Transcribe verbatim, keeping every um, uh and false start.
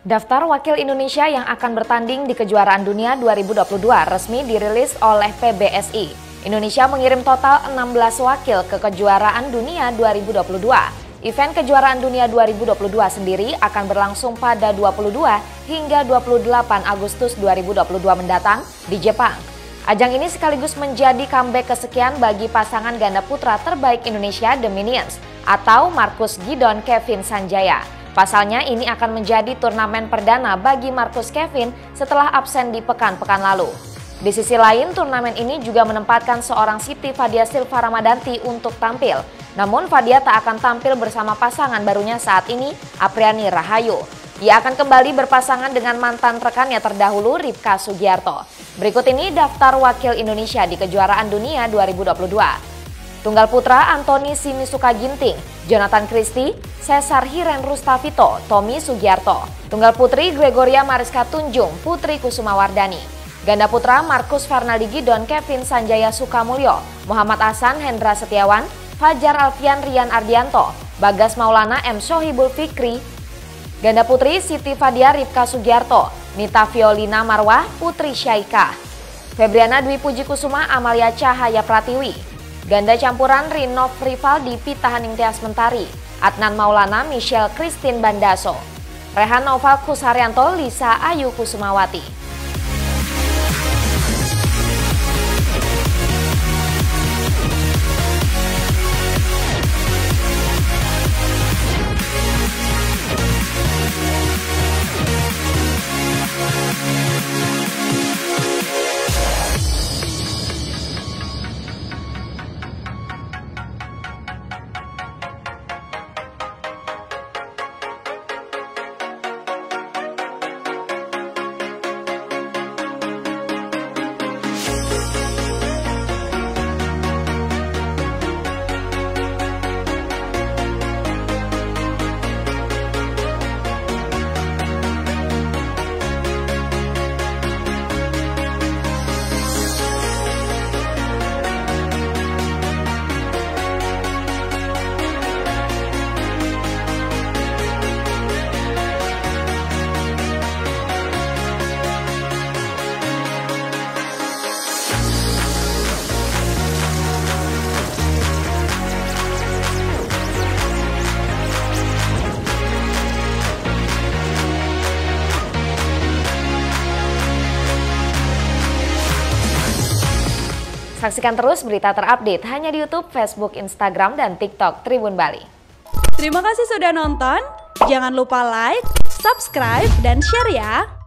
Daftar wakil Indonesia yang akan bertanding di kejuaraan dunia dua ribu dua puluh dua resmi dirilis oleh P B S I. Indonesia mengirim total enam belas wakil ke kejuaraan dunia dua ribu dua puluh dua. Event kejuaraan dunia dua ribu dua puluh dua sendiri akan berlangsung pada dua puluh dua hingga dua puluh delapan Agustus dua ribu dua puluh dua mendatang di Jepang. Ajang ini sekaligus menjadi comeback kesekian bagi pasangan ganda putra terbaik Indonesia The Minions atau Marcus Gideon Kevin Sanjaya. Pasalnya ini akan menjadi turnamen perdana bagi Marcus Kevin setelah absen di pekan-pekan lalu. Di sisi lain, turnamen ini juga menempatkan seorang Siti Fadia Silva Ramadanti untuk tampil. Namun Fadia tak akan tampil bersama pasangan barunya saat ini, Apriani Rahayu. Ia akan kembali berpasangan dengan mantan rekannya terdahulu, Ripka Sugiarto. Berikut ini daftar wakil Indonesia di kejuaraan dunia dua ribu dua puluh dua. Tunggal putra Antoni Sinisuka Ginting, Jonathan Christie, Cesar Hiren Rustavito, Tommy Sugiarto. Tunggal putri Gregoria Mariska Tunjung, Putri Kusumawardani. Ganda putra Marcus Fernaldi Gideon Kevin Sanjaya Sukamulyo, Muhammad Ahsan Hendra Setiawan, Fajar Alfian Rian Ardianto, Bagas Maulana M. Sohibul Fikri. Ganda putri Siti Fadia Ripka Sugiarto, Nita Violina Marwah, Putri Syaika. Febriana Dwi Puji Kusuma Amalia Cahaya Pratiwi. Ganda campuran Rinov Rivaldi Pita Haning Tias Mentari, Adnan Maulana Michelle Christine Bandaso. Rehan Noval Kusharyanto Lisa Ayu Kusumawati. Saksikan terus berita terupdate hanya di YouTube, Facebook, Instagram, dan TikTok Tribun Bali. Terima kasih sudah nonton. Jangan lupa like, subscribe, dan share ya.